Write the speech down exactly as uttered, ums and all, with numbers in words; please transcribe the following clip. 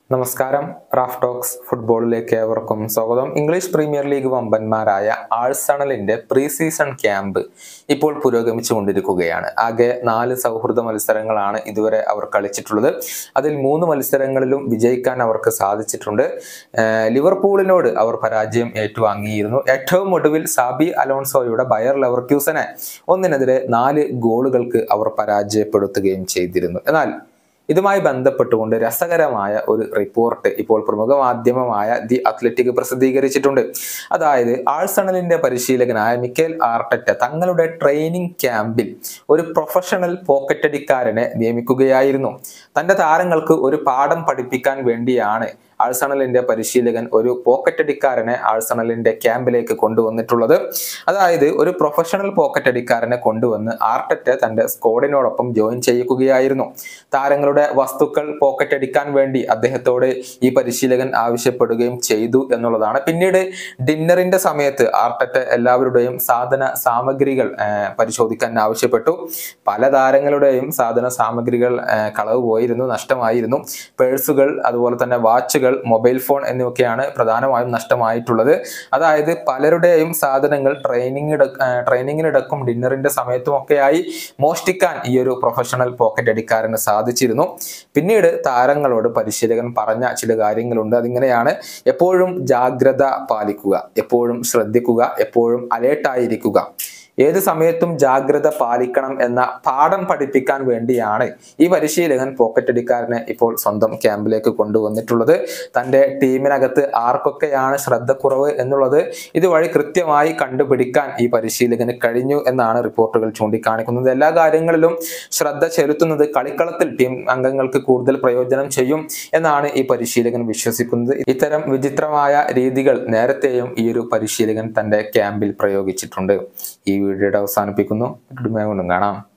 നമസ്കാരം. Raf talks ഫുട്ബോളിലേക്ക് ഏവർക്കും സ്വാഗതം. ഇംഗ്ലീഷ് പ്രീമിയർ ലീഗ് വമ്പന്മാരായ ആഴ്സണലിന്റെ പ്രീ സീസൺ ക്യാമ്പ് ഇപ്പോൾ പുരോഗമിച്ചു കൊണ്ടിരിക്കുകയാണ്. ആകെ നാല് സൗഹൃദ മത്സരങ്ങളാണ് ഇതുവരെ അവർ കളിച്ചിട്ടുള്ളത്. അതിൽ മൂന്ന് മത്സരങ്ങളിലും വിജയിക്കാൻ അവർക്ക് സാധിച്ചിട്ടുണ്ട്. ലിവർപൂളിനോട് അവർ പരാജയം ഏറ്റുവാങ്ങിയിരുന്നു. ഏറ്റവും ഒടുവിൽ സാബി അലോൺസോയുടെ ബയർ ലെവർക്യൂസനെ ഒന്നിനെതിരെ നാല് ഗോളുകൾക്ക് അവർ പരാജയപ്പെടുത്തുകയും ചെയ്തിരുന്നു. എന്നാൽ ഇതുമായി ബന്ധപ്പെട്ടുകൊണ്ട് രസകരമായ ഒരു റിപ്പോർട്ട് ഇപ്പോൾ പ്രമുഖ മാധ്യമമായ ദി അത്ലറ്റിക് പ്രസിദ്ധീകരിച്ചിട്ടുണ്ട്. അതായത് ആഴ്സണലിന്റെ പരിശീലകനായ മിക്കേൽ ആർട്ടറ്റ തങ്ങളുടെ ട്രെയിനിങ് ക്യാമ്പിൽ ഒരു പ്രൊഫഷണൽ പോക്കറ്റടിക്കാരനെ നിയമിക്കുകയായിരുന്നു. തന്റെ താരങ്ങൾക്ക് ഒരു പാഠം പഠിപ്പിക്കാൻ വേണ്ടിയാണ് ആഴ്സണലിന്റെ പരിശീലകൻ ഒരു പോക്കറ്റടിക്കാരനെ ആഴ്സണലിന്റെ ക്യാമ്പിലേക്ക് കൊണ്ടുവന്നിട്ടുള്ളത്. അതായത് ഒരു പ്രൊഫഷണൽ പോക്കറ്റടിക്കാരനെ കൊണ്ടുവന്ന് ആർട്ടറ്റ തന്റെ സ്ക്വാഡിനോടൊപ്പം ജോയിൻ ചെയ്യിക്കുകയായിരുന്നു. താരങ്ങളുടെ വസ്തുക്കൾ പോക്കറ്റടിക്കാൻ വേണ്ടി അദ്ദേഹത്തോട് ഈ പരിശീലകൻ ആവശ്യപ്പെടുകയും ചെയ്തു എന്നുള്ളതാണ്. പിന്നീട് ഡിന്നറിന്റെ സമയത്ത് ആർട്ടറ്റ എല്ലാവരുടെയും സാധന സാമഗ്രികൾ പരിശോധിക്കാൻ ആവശ്യപ്പെട്ടു. പല താരങ്ങളുടെയും സാധന സാമഗ്രികൾ കളവ് പോയിരുന്നു, നഷ്ടമായിരുന്നു. പേഴ്സുകൾ, അതുപോലെ തന്നെ വാച്ചുകൾ, മൊബൈൽ ഫോൺ എന്നിവയൊക്കെയാണ് പ്രധാനമായും നഷ്ടമായിട്ടുള്ളത്. അതായത് പലരുടെയും സാധനങ്ങൾ ട്രെയിനിങ് ട്രെയിനിങ്ങിനിടക്കും ഡിന്നറിന്റെ സമയത്തും ഒക്കെയായി മോഷ്ടിക്കാൻ ഈ ഒരു പ്രൊഫഷണൽ പോക്കറ്റ് അടിക്കാരന് സാധിച്ചിരുന്നു. പിന്നീട് താരങ്ങളോട് പരിശീലകൻ പറഞ്ഞ ചില കാര്യങ്ങളുണ്ട്. അതിങ്ങനെയാണ്: എപ്പോഴും ജാഗ്രത പാലിക്കുക, എപ്പോഴും ശ്രദ്ധിക്കുക, എപ്പോഴും അലേർട്ടായിരിക്കുക, ഏത് സമയത്തും ജാഗ്രത പാലിക്കണം എന്ന പാഠം പഠിപ്പിക്കാൻ വേണ്ടിയാണ് ഈ പരിശീലകൻ പോക്കറ്റടിക്കാരനെ ഇപ്പോൾ സ്വന്തം ക്യാമ്പിലേക്ക് കൊണ്ടുവന്നിട്ടുള്ളത്. തൻ്റെ ടീമിനകത്ത് ആർക്കൊക്കെയാണ് ശ്രദ്ധക്കുറവ് എന്നുള്ളത് ഇതുവഴി കൃത്യമായി കണ്ടുപിടിക്കാൻ ഈ പരിശീലകന് കഴിഞ്ഞു എന്നാണ് റിപ്പോർട്ടുകൾ ചൂണ്ടിക്കാണിക്കുന്നത്. എല്ലാ കാര്യങ്ങളിലും ശ്രദ്ധ ചെലുത്തുന്നത് കളിക്കളത്തിൽ ടീം അംഗങ്ങൾക്ക് കൂടുതൽ പ്രയോജനം ചെയ്യും എന്നാണ് ഈ പരിശീലകൻ വിശ്വസിക്കുന്നത്. ഇത്തരം വിചിത്രമായ രീതികൾ നേരത്തെയും ഈ ഒരു പരിശീലകൻ തൻ്റെ ക്യാമ്പിൽ പ്രയോഗിച്ചിട്ടുണ്ട്. ഈ വീഡിയോയുടെ അവസാനിപ്പിക്കുന്നു. കാണാം.